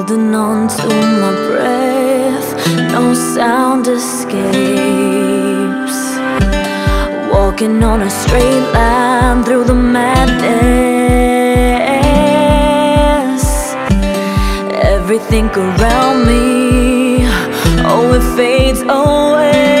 holding on to my breath, no sound escapes. Walking on a straight line through the madness. Everything around me, oh, it fades away.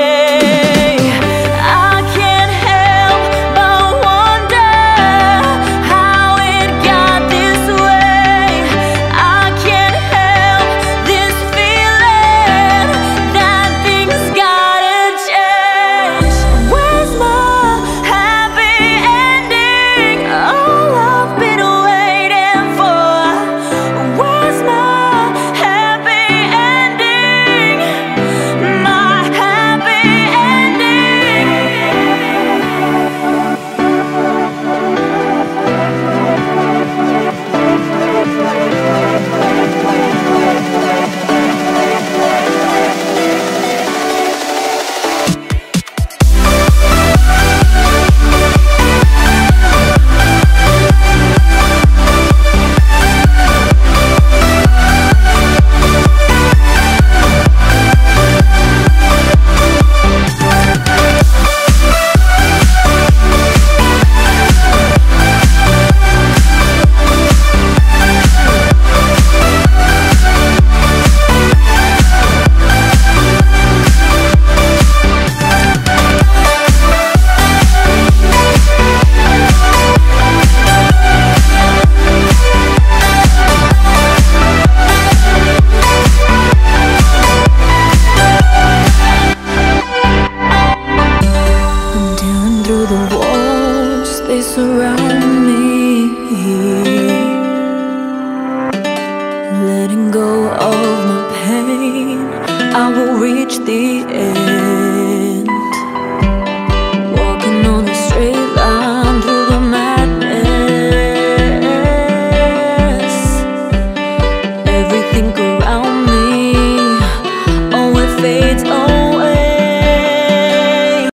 They surround me, letting go of my pain, I will reach the end.